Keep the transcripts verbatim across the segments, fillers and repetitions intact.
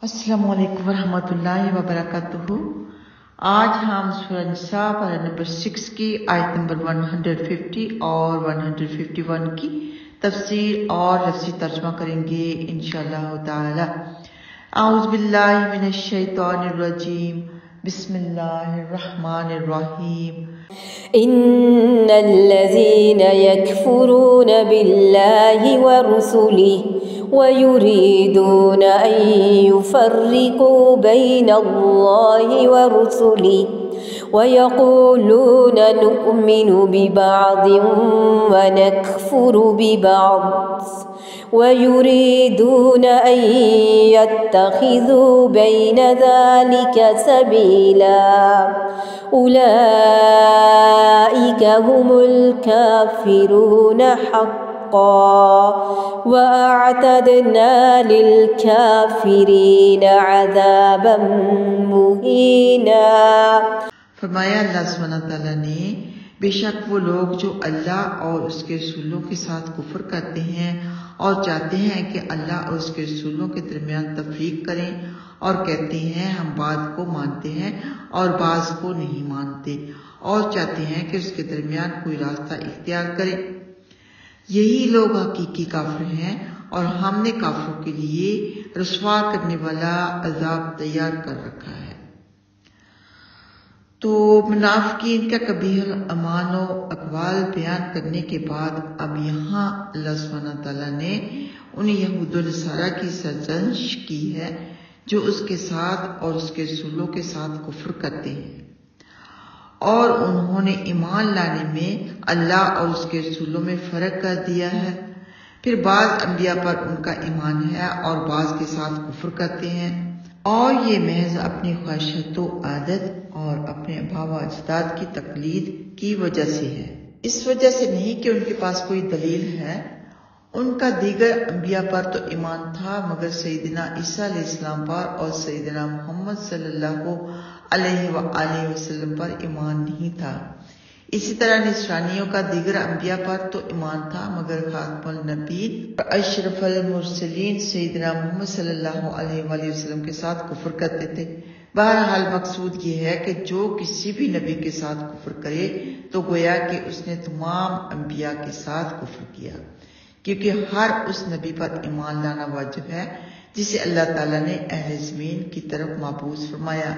السلام علیکم ورحمۃ اللہ وبرکاتہ۔ آج ہم سورہ نساء پارہ نمبر سکس کی آیت نمبر ون ہنڈریڈ ففٹی اور ون ہنڈریڈ ففٹی ون کی تفسیر اور لفظی ترجمہ کریں گے انشاءاللہ تعالی۔ اعوذ باللہ من الشیطان الرجیم، بسم اللہ الرحمن الرحیم۔ ان الذين يكفرون بالله ورسله ويريدون أن يفرقوا بين الله ورسله ويقولون نؤمن ببعض ونكفر ببعض ويريدون أن يتخذوا بين ذلك سبيلا أولئك هم الكافرون حقا وأعتدنا للكافرين عذابا مهينا۔ فرمایا اللہ سبحانہ تعالیٰ نے، بے شک وہ لوگ جو اللہ اور اس کے رسولوں کے ساتھ کفر کرتے ہیں اور چاہتے ہیں کہ اللہ اور اس کے رسولوں کے درمیان تفریق کریں، اور کہتے ہیں ہم بعض کو مانتے ہیں اور بعض کو نہیں مانتے، اور چاہتے ہیں کہ اس کے درمیان کوئی راستہ اختیار کریں، یہی لوگ حقیقی کافر ہیں، اور ہم نے کافروں کے لیے رسوا کرنے والا عذاب تیار کر رکھا ہے۔ تو منافقین کا قبیح الاعمال و اقوال بیان کرنے کے بعد اب یہاں اللہ سبحانہ تعالیٰ نے انہیں یہود و نصارہ کی سرزنش کی ہے جو اس کے ساتھ اور اس کے رسولوں کے ساتھ کفر کرتے ہیں، اور انہوں نے ایمان لانے میں اللہ اور اس کے رسولوں میں فرق کر دیا ہے۔ پھر بعض انبیاء پر ان کا ایمان ہے اور بعض کے ساتھ کفر کرتے ہیں، اور یہ محض اپنی خواہشات و عادت اور اپنے آباء و اجداد کی تقلید کی وجہ سے ہے، اس وجہ سے نہیں کہ ان کے پاس کوئی دلیل ہے۔ ان کا دیگر انبیاء پر تو ایمان تھا، مگر سیدنا عیسیٰ علیہ السلام پر اور سیدنا محمد صلی اللہ علیہ وآلہ وسلم پر ایمان نہیں تھا۔ اسی طرح نصرانیوں کا دیگر انبیاء پر تو ایمان تھا، مگر خاتم النبیین اور اشرف المرسلین سیدنا محمد صلی اللہ علیہ وآلہ وسلم کے ساتھ کفر کرتے تھے۔ بہرحال مقصود یہ ہے کہ جو کسی بھی نبی کے ساتھ کفر کرے تو گویا کہ اس نے تمام انبیاء کے ساتھ کفر کیا، کیونکہ ہر اس نبی پر ایمان لانا واجب ہے جسے اللہ تعالیٰ نے اہل زمین کی طرف مبعوث فرمایا۔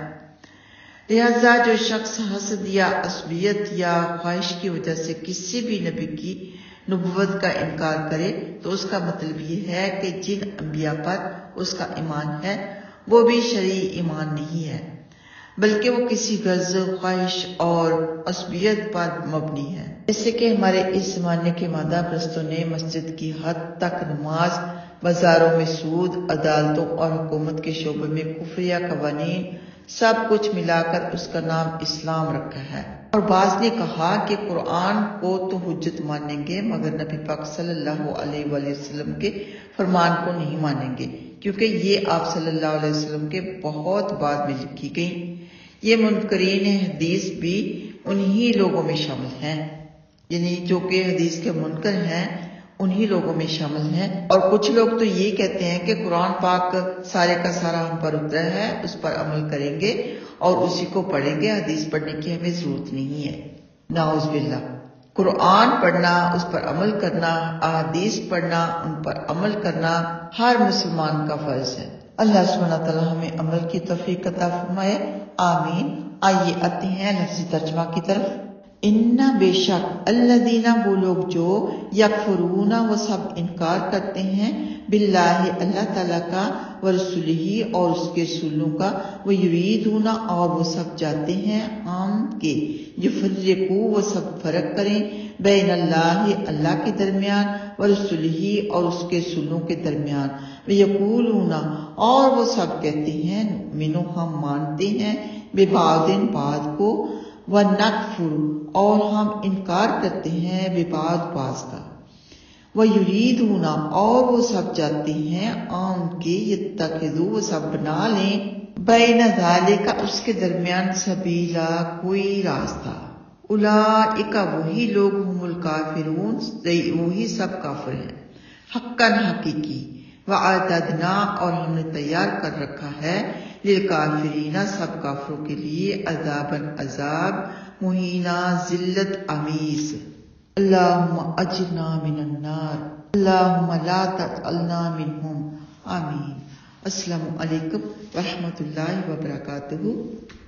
لہذا جو شخص حسد یا عصبیت یا خواہش کی وجہ سے کسی بھی نبی کی نبوت کا انکار کرے تو اس کا مطلب یہ ہے کہ جن انبیاء پر اس کا ایمان ہے وہ بھی شرعی ایمان نہیں ہے، بلکہ وہ کسی غرض، خواہش اور عصبیت پر مبنی ہے۔ جیسے کہ ہمارے اس زمانے کے مادہ پرستوں نے مسجد کی حد تک نماز، بازاروں میں سود، عدالتوں اور حکومت کے شعبے میں کفریہ قوانین سب کچھ ملا کر اس کا نام اسلام رکھا ہے، اور بعض نے کہا کہ قرآن کو تو حجت مانیں گے مگر نبی پاک صلی اللہ علیہ وآلہ وسلم کے فرمان کو نہیں مانیں گے، کیونکہ یہ آپ صلی اللہ علیہ وسلم کے بہت بعد میں لکھی گئی۔ یہ منکرین حدیث بھی انہی لوگوں میں شامل ہیں، یعنی جو کہ حدیث کے منکر ہیں انہی لوگوں میں شامل ہیں۔ اور کچھ لوگ تو یہ کہتے ہیں کہ قرآن پاک سارے کا سارا ہم پر اترا ہے، اس پر عمل کریں گے اور اسی کو پڑھیں گے، حدیث پڑھنے کی ہمیں ضرورت نہیں ہے۔ نعوذ باللہ، قرآن پڑھنا، اس پر عمل کرنا، احادیث پڑھنا، ان پر عمل کرنا ہر مسلمان کا فرض ہے۔ اللہ سبحانہ تعالیٰ ہمیں عمل کی توفیق عطا فرمائے، آمین۔ آئیے آتے ہیں لفظی ترجمہ کی طرف۔ ان بے شک الذین وہ لوگ جو یکفرون وہ سب انکار کرتے ہیں باللہ اللہ تعالیٰ کا، ورسولہ اور اس کے رسولوں کا، ویریدون اور وہ سب چاہتے ہیں ہم کے یفرقوا وہ سب فرق کریں، بین اللہ اللہ کے درمیان، ورسولہ اور اس کے رسولوں کے درمیان، ویقولون اور وہ سب کہتے ہیں نؤمن ہم مانتے ہیں، ببعض بعض کو، ونکفر اور ہم انکار کرتے ہیں ببعض بعض کا، ویریدون اور وہ سب چاہتے ہیں ان کے یتخذوا وہ سب بنا لیں، بین ذالک اس کے درمیان سبیلا کوئی راستہ، اولئک وہی لوگ ہم الکافرون وہی سب کافر ہیں، حقاً حقیقی، وَأَعْتَدْنَا اور ہم نے تیار کر رکھا ہے لِلْكَافِرِينَ سب کافروں کے لیے عذاباً عذاب مہینہ ذلت آمیز. اللہم اجرنا من النار اللہم لا تجعلنا منہم آمین. السلام علیکم ورحمۃ اللہ وبرکاتہ.